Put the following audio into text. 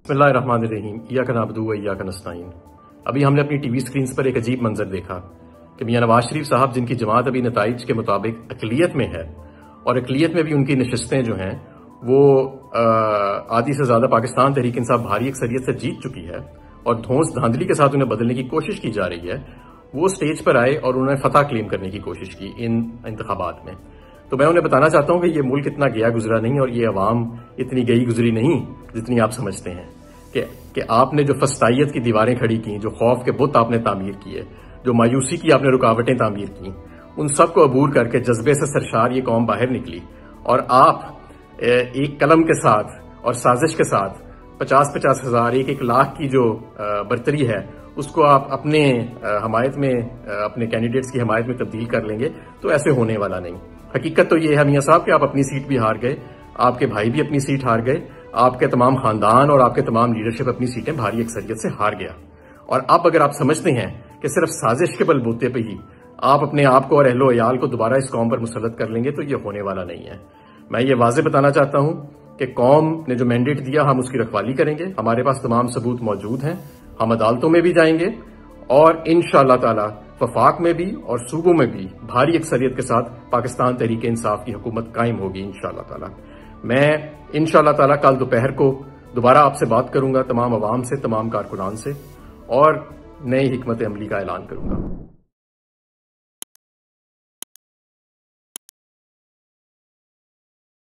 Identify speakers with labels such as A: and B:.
A: बिस्मिल्लाहिर्रहमानिर्रहीम इय्याका नअबुदु व इय्याका नस्तईन। अभी हमने अपनी टीवी स्क्रीन पर एक अजीब मंजर देखा कि मियां नवाज शरीफ साहब, जिनकी जमात अभी नताइज के मुताबिक अकलियत में है और अकलियत में भी उनकी नशिस्तें जो हैं वो आधी से ज्यादा पाकिस्तान तहरीक इंसाफ भारी अक्सरियत से जीत चुकी है और धौंस धांधली के साथ उन्हें बदलने की कोशिश की जा रही है, वो स्टेज पर आए और उन्होंने फतह क्लेम करने की कोशिश की इन इंतखाबात में। तो मैं उन्हें बताना चाहता हूं कि ये मुल्क इतना गया गुजरा नहीं और ये अवाम इतनी गई गुजरी नहीं जितनी आप समझते हैं कि आपने जो फस्तायत की दीवारें खड़ी की, जो खौफ के बुत आपने तामीर किए, जो मायूसी की आपने रुकावटें तामीर की, उन सब को अबूर करके जज्बे से सरशार ये कौम बाहर निकली और आप एक कलम के साथ और साजिश के साथ 50-50 हजार 1-1 लाख की जो बर्तरी है उसको आप अपने हमायत में, अपने कैंडिडेट्स की हमायत में तब्दील कर लेंगे, तो ऐसे होने वाला नहीं। हकीकत तो ये है मियां साहब कि आप अपनी सीट भी हार गए, आपके भाई भी अपनी सीट हार गए, आपके तमाम खानदान और आपके तमाम लीडरशिप अपनी सीटें भारी अक्सरियत से हार गया। और अब अगर आप समझते हैं कि सिर्फ साजिश के बलबूते पे ही आप अपने आप को और अहलो अयाल को दोबारा इस कौम पर मुसल्लत कर लेंगे, तो ये होने वाला नहीं है। मैं ये वाज़ेह बताना चाहता हूं कि कौम ने जो मैंडेट दिया हम उसकी रखवाली करेंगे। हमारे पास तमाम सबूत मौजूद हैं, हम अदालतों में भी जाएंगे और इंशाअल्लाह ताला वफाक में भी और सूबों में भी भारी अक्सरियत के साथ पाकिस्तान तहरीक इंसाफ की हुकूमत कायम होगी इंशाअल्लाह ताला। मैं इंशाअल्लाह ताला कल दोपहर को दोबारा आपसे बात करूंगा, तमाम अवाम से, तमाम कारकुनान से, और नई हिकमत अमली का ऐलान करूंगा।